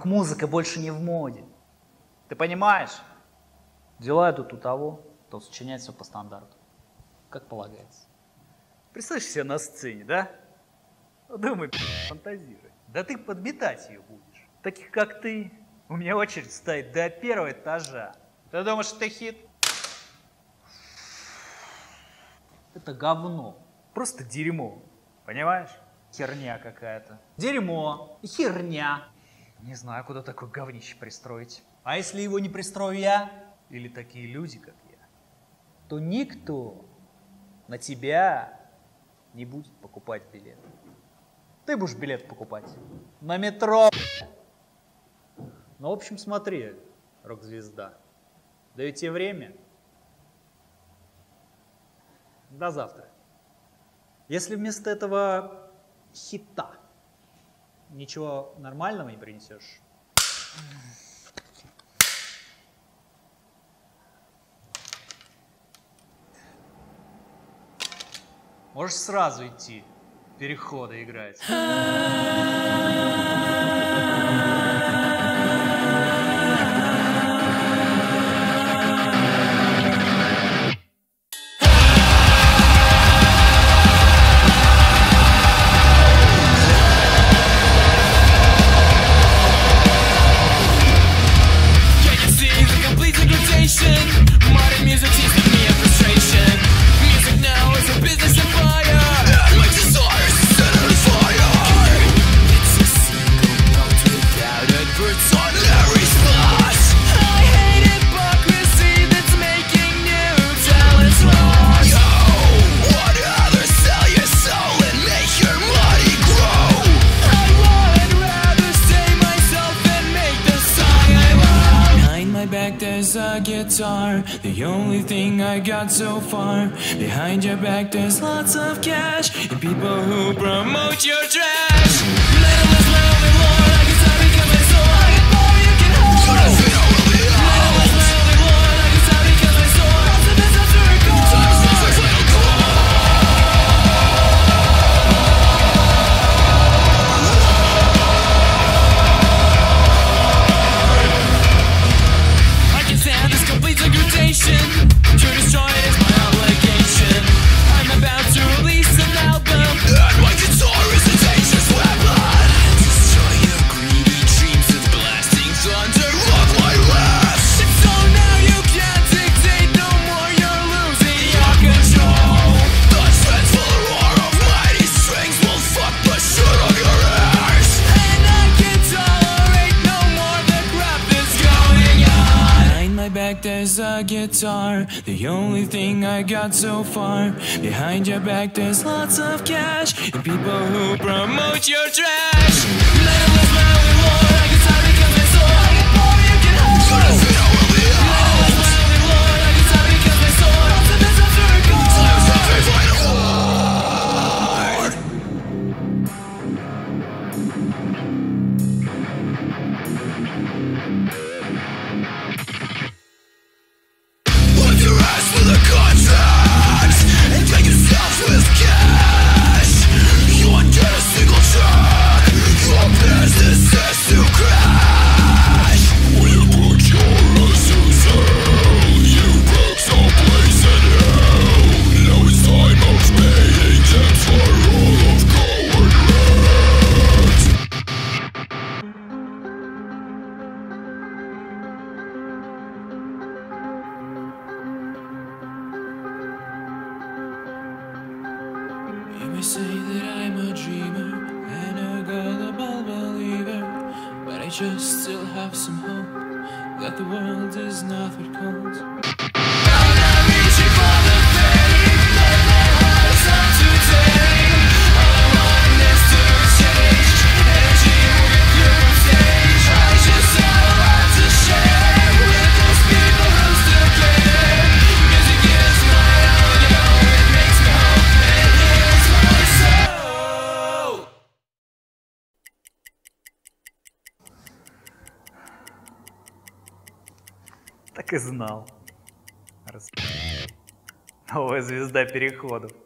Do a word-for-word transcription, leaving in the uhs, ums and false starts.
Рок-музыка больше не в моде. Ты понимаешь? Дела идут у того, кто сочиняет все по стандарту. Как полагается. Представляешь себя на сцене, да? Думай, фантазируй. Да ты подметать ее будешь. Таких, как ты, у меня очередь стоит до первого этажа. Ты думаешь, это хит? Это говно. Просто дерьмо. Понимаешь? Херня какая-то. Дерьмо. Херня. Не знаю, куда такое говнище пристроить. А если его не пристрою я, или такие люди, как я, то никто на тебя не будет покупать билет. Ты будешь билет покупать на метро. Ну, в общем, смотри, рок-звезда. Даю тебе время. До завтра. Если вместо этого хита ничего нормального не принесешь, можешь сразу идти, переходы играть. There's a guitar, the only thing I got so far. Behind your back there's lots of cash and people who promote your trash. Little less, little bit more, like it's time become my soul. I get more you can hold. Little less, little bit more, like it's time become my soul. Lots of this after a goal. Time smells like little gold. To destroy it is my obligation. I'm about to release an album, and my guitar is a dangerous weapon. Destroy your greedy dreams with blasting thunder of my lips. And so now you can't dictate no more, you're losing your control. The dreadful roar of mighty strings will fuck the shit out of your ears. And I can't tolerate no more the crap that's going on. Behind my back there's a guitar, the only thing I got so far. Behind your back there's lots of cash and people who promote your trash. Little less, little more, like it's time become my soul. I get more you can hold. Little less, little more, like it's time become my soul. Lots of this after a goal. Time is not very final. For the contract and take yourself with cash. You won't get a single check. Your business is to crash. We put your lessons out. You broke some place in hell. Now it's time of paying debt for all of coward rats. You may say that I'm a dreamer and a gullible believer, but I just still have some hope that the world is not what cold. I'm not reaching for the fame, but my heart's not too tame. All I want is to change, energy moving through stage. I just have a lot to share with those people who still care. Music is my audio, it makes me hope and heals my soul. Так и знал. Новая звезда переходов.